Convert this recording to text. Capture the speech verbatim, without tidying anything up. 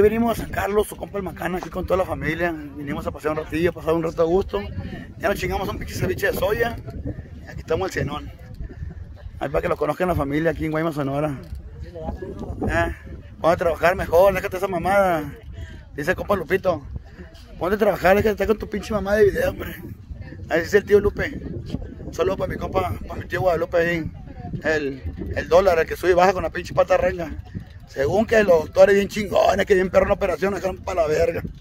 venimos a San Carlos, su compa el Macana, aquí con toda la familia. Vinimos a pasar un ratillo, a pasar un rato a gusto. Ya nos chingamos un pinche ceviche de soya. Y aquí estamos el cenón. Ahí para que lo conozcan la familia aquí en Guaymas, Sonora. Eh, Ponte a trabajar mejor, déjate esa mamada. Dice el compa Lupito. Ponte a trabajar, déjate estar con tu pinche mamada de video, hombre. Ahí dice el tío Lupe. Solo para mi compa, para mi tío Guadalupe ahí. El, el dólar, el que sube y baja con la pinche pata renga. Según que los doctores bien chingones, que bien perro en la operación, dejaron para la verga.